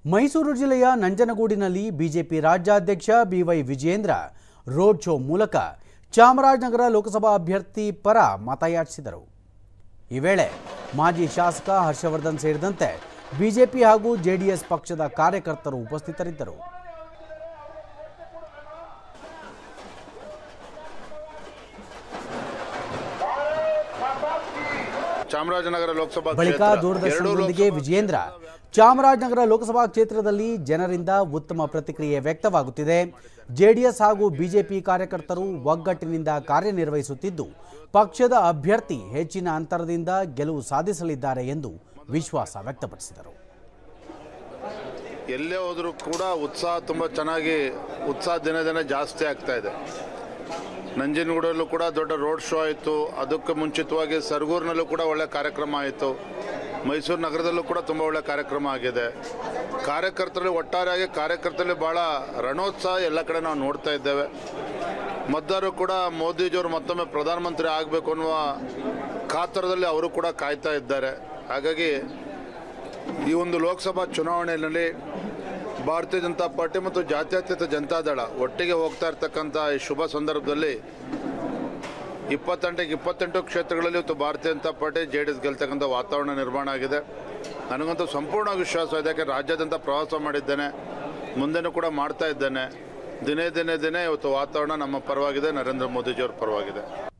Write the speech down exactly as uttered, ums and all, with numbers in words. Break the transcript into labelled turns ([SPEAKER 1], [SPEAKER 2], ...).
[SPEAKER 1] ಮೈಸೂರು ಜಿಲ್ಲೆಯ ನಂಜನಗೂಡಿನಲ್ಲಿ ಬಿಜೆಪಿ ರಾಜ್ಯಾಧ್ಯಕ್ಷ ಬಿವೈ ವಿಜಯೇಂದ್ರ ರೋಡ್ ಶೋ ಮೂಲಕ ಚಾಮರಾಜನಗರ ಲೋಕಸಭಾ ಅಭ್ಯರ್ಥಿ ಪರ ಮತಯಾಚಿಸಿದರು. ಈ ವೇಳೆ ಮಾಜಿ ಶಾಸಕ ಹರ್ಷವರ್ಧನ್ ಸೇರಿದಂತೆ ಬಿಜೆಪಿ ಹಾಗೂ ಜೆಡಿಎಸ್ ಪಕ್ಷದ ಕಾರ್ಯಕರ್ತರು ಉಪಸ್ಥಿತರಿದ್ದರು.
[SPEAKER 2] ಚಾಮರಾಜನಗರ ಲೋಕಸಭಾ
[SPEAKER 1] ಬಳಿಕ ದೂರದರ್ಶನದೊಂದಿಗೆ ವಿಜಯೇಂದ್ರ ಚಾಮರಾಜನಗರ ಲೋಕಸಭಾ ಕ್ಷೇತ್ರದಲ್ಲಿ ಜನರಿಂದ ಉತ್ತಮ ಪ್ರತಿಕ್ರಿಯೆ ವ್ಯಕ್ತವಾಗುತ್ತಿದೆ. ಜೆಡಿಎಸ್ ಹಾಗೂ ಬಿಜೆಪಿ ಕಾರ್ಯಕರ್ತರು ಒಗ್ಗಟ್ಟಿನಿಂದ ಕಾರ್ಯನಿರ್ವಹಿಸುತ್ತಿದ್ದು ಪಕ್ಷದ ಅಭ್ಯರ್ಥಿ ಹೆಚ್ಚಿನ ಅಂತರದಿಂದ ಗೆಲುವು ಸಾಧಿಸಲಿದ್ದಾರೆ ಎಂದು ವಿಶ್ವಾಸ ವ್ಯಕ್ತಪಡಿಸಿದರು.
[SPEAKER 2] ಎಲ್ಲೇ ಹೋದರೂ ಕೂಡ ಉತ್ಸಾಹ ತುಂಬ ಚೆನ್ನಾಗಿ ಉತ್ಸಾಹ ದಿನ ದಿನ ಜಾಸ್ತಿ ಆಗ್ತಾ ಇದೆ. ನಂಜನಗೂಡಲ್ಲೂ ಕೂಡ ದೊಡ್ಡ ರೋಡ್ ಶೋ ಆಯಿತು. ಅದಕ್ಕೆ ಮುಂಚಿತವಾಗಿ ಸರಗೂರಿನಲ್ಲೂ ಕೂಡ ಒಳ್ಳೆ ಕಾರ್ಯಕ್ರಮ ಆಯಿತು. ಮೈಸೂರು ನಗರದಲ್ಲೂ ಕೂಡ ತುಂಬ ಒಳ್ಳೆ ಕಾರ್ಯಕ್ರಮ ಆಗಿದೆ. ಕಾರ್ಯಕರ್ತರಲ್ಲಿ ಒಟ್ಟಾರೆಯಾಗಿ ಕಾರ್ಯಕರ್ತರಲ್ಲಿ ಭಾಳ ರಣೋತ್ಸಾಹ ಎಲ್ಲ ಕಡೆ ನಾವು ನೋಡ್ತಾ ಇದ್ದೇವೆ. ಮತದಾರರು ಕೂಡ ಮೋದಿಜಿಯವರು ಮತ್ತೊಮ್ಮೆ ಪ್ರಧಾನಮಂತ್ರಿ ಆಗಬೇಕು ಅನ್ನುವ ಕಾತರದಲ್ಲಿ ಅವರು ಕೂಡ ಕಾಯ್ತಾ ಇದ್ದಾರೆ. ಹಾಗಾಗಿ ಈ ಒಂದು ಲೋಕಸಭಾ ಚುನಾವಣೆಯಲ್ಲಿ ಭಾರತೀಯ ಜನತಾ ಪಾರ್ಟಿ ಮತ್ತು ಜಾತ್ಯತೀತ ಜನತಾದಳ ಒಟ್ಟಿಗೆ ಹೋಗ್ತಾ ಇರ್ತಕ್ಕಂಥ ಈ ಶುಭ ಸಂದರ್ಭದಲ್ಲಿ ಇಪ್ಪತ್ತೆಂಟಕ್ಕೆ ಇಪ್ಪತ್ತೆಂಟು ಕ್ಷೇತ್ರಗಳಲ್ಲಿ ಇವತ್ತು Bharatiya Janata party J D S ಗೆಲ್ತಕ್ಕಂಥ ವಾತಾವರಣ ನಿರ್ಮಾಣ ಆಗಿದೆ. ನನಗಂತೂ ಸಂಪೂರ್ಣ ವಿಶ್ವಾಸ ಇದೆ. ಯಾಕೆ ರಾಜ್ಯಾದ್ಯಂತ ಪ್ರವಾಸ ಮಾಡಿದ್ದೇನೆ, ಮುಂದೆನೂ ಕೂಡ ಮಾಡ್ತಾ ಇದ್ದೇನೆ. ದಿನೇ ದಿನೇ ದಿನೇ ಇವತ್ತು ವಾತಾವರಣ ನಮ್ಮ ಪರವಾಗಿದೆ, ನರೇಂದ್ರ ಮೋದಿಜಿಯವ್ರ ಪರವಾಗಿದೆ.